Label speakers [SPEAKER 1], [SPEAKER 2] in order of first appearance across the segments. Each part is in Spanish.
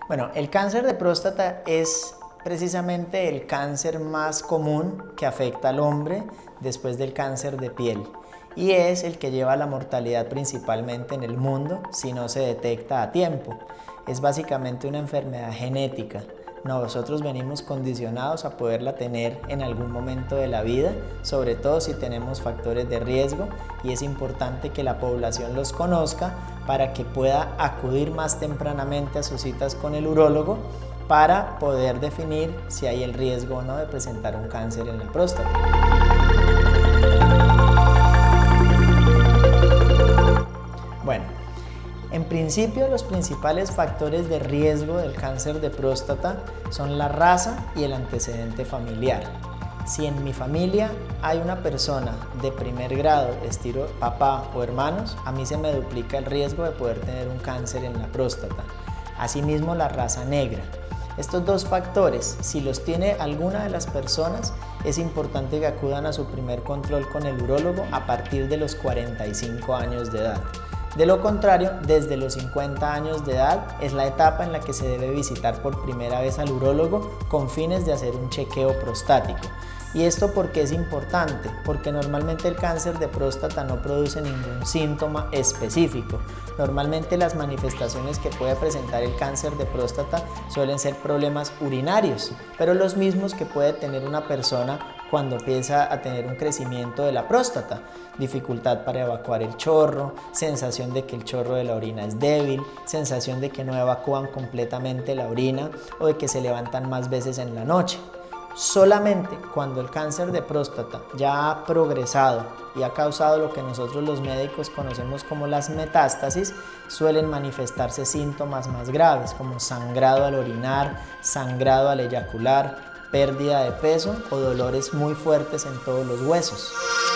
[SPEAKER 1] Bueno, el cáncer de próstata es precisamente el cáncer más común que afecta al hombre después del cáncer de piel y es el que lleva la mortalidad principalmente en el mundo si no se detecta a tiempo. Es básicamente una enfermedad genética. Nosotros venimos condicionados a poderla tener en algún momento de la vida, sobre todo si tenemos factores de riesgo, y es importante que la población los conozca para que pueda acudir más tempranamente a sus citas con el urólogo para poder definir si hay el riesgo o no de presentar un cáncer en la próstata. Bueno, en principio los principales factores de riesgo del cáncer de próstata son la raza y el antecedente familiar. Si en mi familia hay una persona de primer grado, estilo papá o hermanos, a mí se me duplica el riesgo de poder tener un cáncer en la próstata. Asimismo, la raza negra. Estos dos factores, si los tiene alguna de las personas, es importante que acudan a su primer control con el urólogo a partir de los 45 años de edad. De lo contrario, desde los 50 años de edad es la etapa en la que se debe visitar por primera vez al urólogo con fines de hacer un chequeo prostático. ¿Y esto por qué es importante? Porque normalmente el cáncer de próstata no produce ningún síntoma específico. Normalmente las manifestaciones que puede presentar el cáncer de próstata suelen ser problemas urinarios, pero los mismos que puede tener una persona cuando empieza a tener un crecimiento de la próstata. Dificultad para evacuar el chorro, sensación de que el chorro de la orina es débil, sensación de que no evacúan completamente la orina o de que se levantan más veces en la noche. Solamente cuando el cáncer de próstata ya ha progresado y ha causado lo que nosotros los médicos conocemos como las metástasis, suelen manifestarse síntomas más graves como sangrado al orinar, sangrado al eyacular, pérdida de peso o dolores muy fuertes en todos los huesos.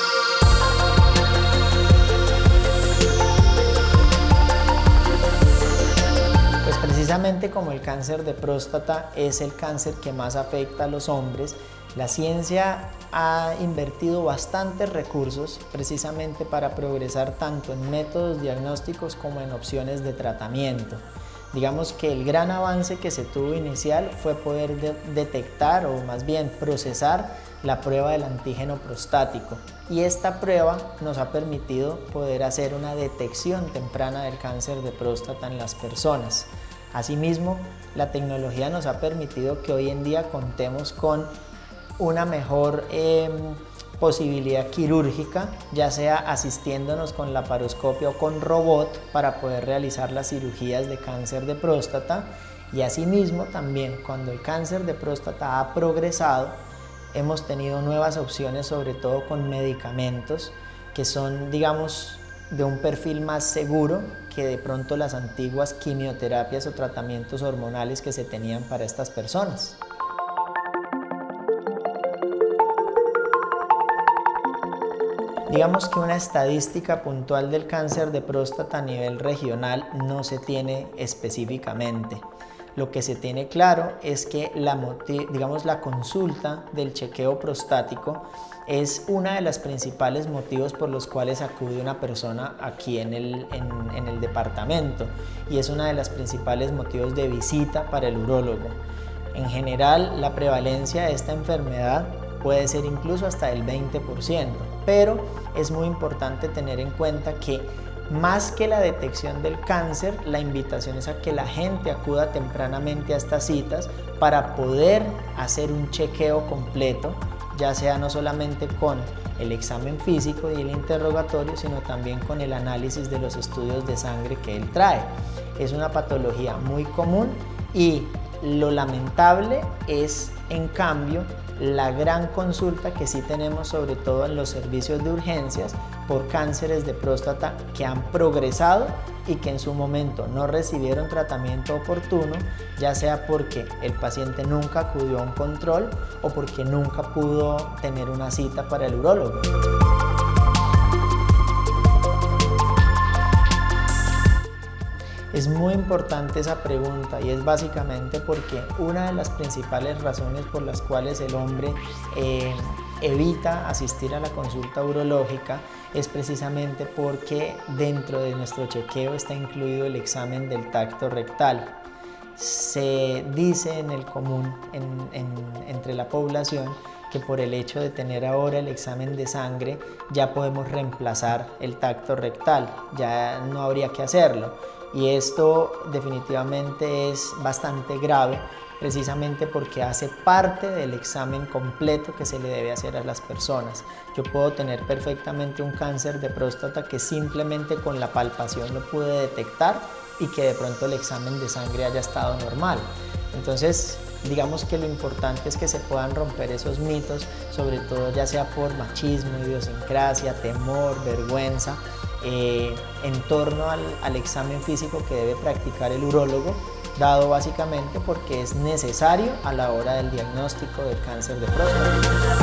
[SPEAKER 1] Precisamente como el cáncer de próstata es el cáncer que más afecta a los hombres, la ciencia ha invertido bastantes recursos precisamente para progresar tanto en métodos diagnósticos como en opciones de tratamiento. Digamos que el gran avance que se tuvo inicial fue poder detectar o más bien procesar la prueba del antígeno prostático y esta prueba nos ha permitido poder hacer una detección temprana del cáncer de próstata en las personas. Asimismo, la tecnología nos ha permitido que hoy en día contemos con una mejor posibilidad quirúrgica, ya sea asistiéndonos con laparoscopia o con robot para poder realizar las cirugías de cáncer de próstata y asimismo también cuando el cáncer de próstata ha progresado hemos tenido nuevas opciones, sobre todo con medicamentos que son, digamos, de un perfil más seguro que de pronto las antiguas quimioterapias o tratamientos hormonales que se tenían para estas personas. Digamos que una estadística puntual del cáncer de próstata a nivel regional no se tiene específicamente. Lo que se tiene claro es que la consulta del chequeo prostático es una de las principales motivos por los cuales acude una persona aquí en el departamento y es una de las principales motivos de visita para el urólogo. En general, la prevalencia de esta enfermedad puede ser incluso hasta el 20%, pero es muy importante tener en cuenta que más que la detección del cáncer, la invitación es a que la gente acuda tempranamente a estas citas para poder hacer un chequeo completo, ya sea no solamente con el examen físico y el interrogatorio, sino también con el análisis de los estudios de sangre que él trae. Es una patología muy común y lo lamentable es, en cambio, la gran consulta que sí tenemos, sobre todo en los servicios de urgencias, por cánceres de próstata que han progresado y que en su momento no recibieron tratamiento oportuno, ya sea porque el paciente nunca acudió a un control o porque nunca pudo tener una cita para el urólogo. Es muy importante esa pregunta y es básicamente porque una de las principales razones por las cuales el hombre evita asistir a la consulta urológica es precisamente porque dentro de nuestro chequeo está incluido el examen del tacto rectal. se dice en el común, entre la población, que por el hecho de tener ahora el examen de sangre ya podemos reemplazar el tacto rectal, ya no habría que hacerlo. Y esto definitivamente es bastante grave, precisamente porque hace parte del examen completo que se le debe hacer a las personas. Yo puedo tener perfectamente un cáncer de próstata que simplemente con la palpación lo pude detectar y que de pronto el examen de sangre haya estado normal. Entonces, digamos que lo importante es que se puedan romper esos mitos, sobre todo ya sea por machismo, idiosincrasia, temor, vergüenza, en torno al examen físico que debe practicar el urólogo, dado básicamente porque es necesario a la hora del diagnóstico del cáncer de próstata.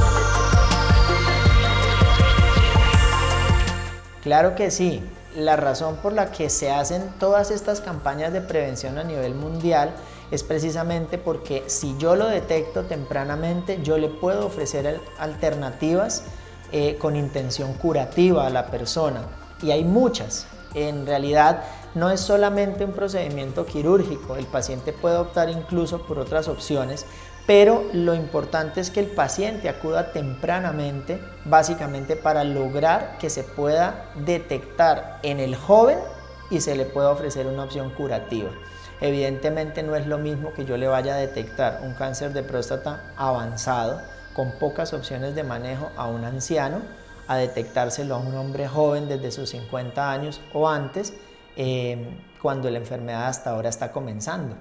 [SPEAKER 1] Claro que sí. La razón por la que se hacen todas estas campañas de prevención a nivel mundial es precisamente porque si yo lo detecto tempranamente, yo le puedo ofrecer alternativas con intención curativa a la persona. Y hay muchas. En realidad no es solamente un procedimiento quirúrgico, el paciente puede optar incluso por otras opciones, pero lo importante es que el paciente acuda tempranamente, básicamente para lograr que se pueda detectar en el joven y se le pueda ofrecer una opción curativa. Evidentemente no es lo mismo que yo le vaya a detectar un cáncer de próstata avanzado, con pocas opciones de manejo a un anciano, a detectárselo a un hombre joven desde sus 50 años o antes, cuando la enfermedad hasta ahora está comenzando.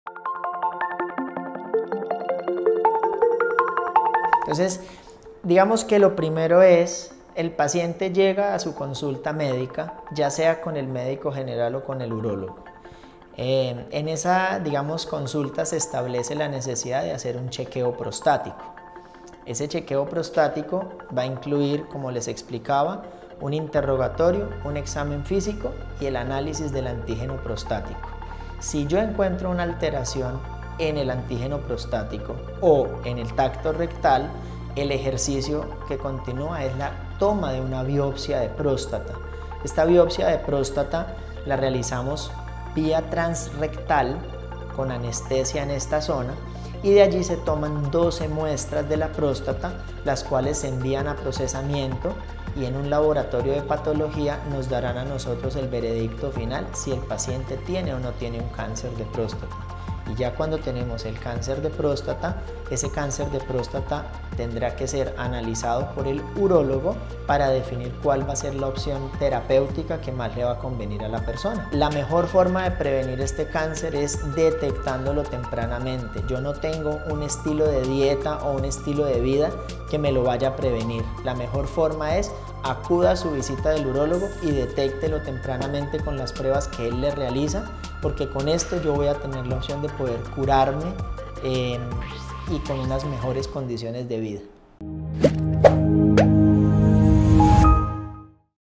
[SPEAKER 1] Entonces, digamos que lo primero es, el paciente llega a su consulta médica, ya sea con el médico general o con el urólogo. En esa, digamos, consulta se establece la necesidad de hacer un chequeo prostático. Ese chequeo prostático va a incluir, como les explicaba, un interrogatorio, un examen físico y el análisis del antígeno prostático. Si yo encuentro una alteración en el antígeno prostático o en el tacto rectal, el ejercicio que continúa es la toma de una biopsia de próstata. Esta biopsia de próstata la realizamos vía transrectal con anestesia en esta zona y de allí se toman 12 muestras de la próstata, las cuales se envían a procesamiento y en un laboratorio de patología nos darán a nosotros el veredicto final si el paciente tiene o no tiene un cáncer de próstata. Y ya cuando tenemos el cáncer de próstata, ese cáncer de próstata tendrá que ser analizado por el urólogo para definir cuál va a ser la opción terapéutica que más le va a convenir a la persona. La mejor forma de prevenir este cáncer es detectándolo tempranamente. Yo no tengo un estilo de dieta o un estilo de vida que me lo vaya a prevenir. La mejor forma es acuda a su visita del urólogo y detéctelo tempranamente con las pruebas que él le realiza, porque con esto yo voy a tener la opción de poder curarme y con unas mejores condiciones de vida.